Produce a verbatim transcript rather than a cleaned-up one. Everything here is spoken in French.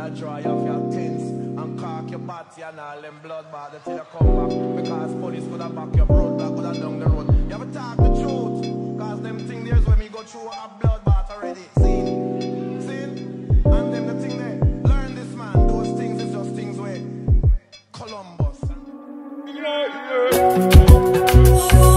a dry off your tins and cock your body and all them blood bath until you come back. Because police could have back your road, black could have down the road. You ever talk the truth? Cause them thing there's when me go through a blood bath already. Seen? Seen? And them the thing there. Learn this man, those things is just things where Columbus. Yeah, yeah.